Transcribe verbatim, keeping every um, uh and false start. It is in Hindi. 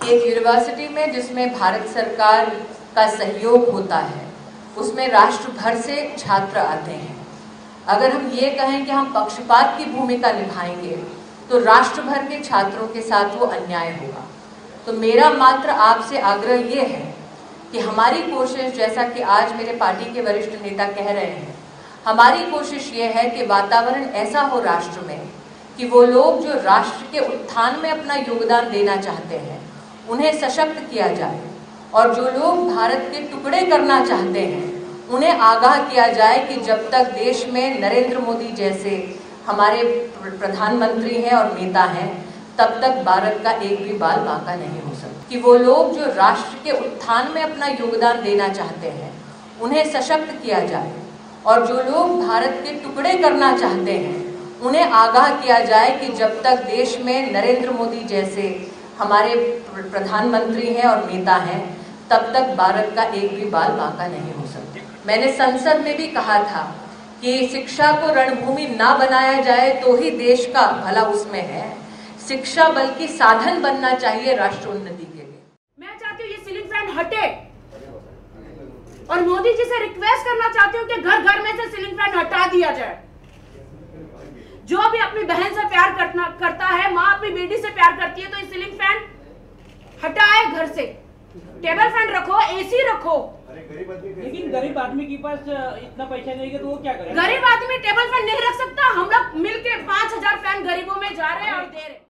कि एक यूनिवर्सिटी में जिसमें भारत सरकार का सहयोग होता है उसमें राष्ट्र भर से छात्र आते हैं। अगर हम ये कहें कि हम पक्षपात की भूमिका निभाएंगे तो राष्ट्र भर के छात्रों के साथ वो अन्याय होगा। तो मेरा मात्र आपसे आग्रह ये है कि हमारी कोशिश, जैसा कि आज मेरे पार्टी के वरिष्ठ नेता कह रहे हैं, हमारी कोशिश ये है कि वातावरण ऐसा हो राष्ट्र में कि वो लोग जो राष्ट्र के उत्थान में अपना योगदान देना चाहते हैं उन्हें सशक्त किया जाए, और जो लोग भारत के टुकड़े करना चाहते हैं उन्हें आगाह किया जाए कि जब तक देश में नरेंद्र मोदी जैसे हमारे प्रधानमंत्री हैं और नेता हैं तब तक भारत का एक भी बाल बांका नहीं हो सकता। कि वो लोग जो राष्ट्र के उत्थान में अपना योगदान देना चाहते हैं उन्हें सशक्त किया जाए, और जो लोग भारत के टुकड़े करना चाहते हैं उन्हें आगाह किया जाए कि जब तक देश में नरेंद्र मोदी जैसे हमारे प्रधानमंत्री हैं और नेता हैं तब तक भारत का एक भी बाल बांका नहीं हो सकता। मैंने संसद में भी कहा था कि शिक्षा को रणभूमि ना बनाया जाए तो ही देश का भला उसमें है। शिक्षा बल्कि साधन बनना चाहिए राष्ट्र उन्नति के लिए। मैं चाहती हूँ ये सीलिंग फैन हटे, और मोदी जी से रिक्वेस्ट करना चाहती हूँ कि घर घर में से सीलिंग फैन हटा दिया जाए। जो भी अपनी बहन से प्यार करना करता है, माँ अपनी बेटी से प्यार करती है, तो ये सीलिंग फैन हटाए घर से। टेबल फैन रखो, एसी रखो। अरे गरीब आदमी, लेकिन गरीब आदमी के पास इतना पैसा नहीं है तो वो क्या करे? गरीब आदमी टेबल फैन नहीं रख सकता। हम लोग मिलके पांच हजार फैन गरीबों में जा रहे हैं और दे रहे हैं।